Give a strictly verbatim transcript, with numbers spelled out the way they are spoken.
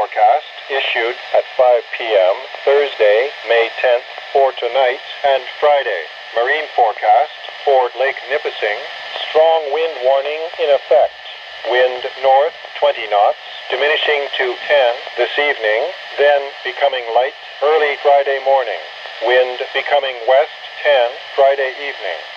forecast issued at five p m Thursday, May tenth for tonight and Friday. Marine forecast for Lake Nipissing. Strong wind warning in effect. Wind north twenty knots, diminishing to ten this evening, then becoming light early Friday morning. Wind becoming west ten Friday evening.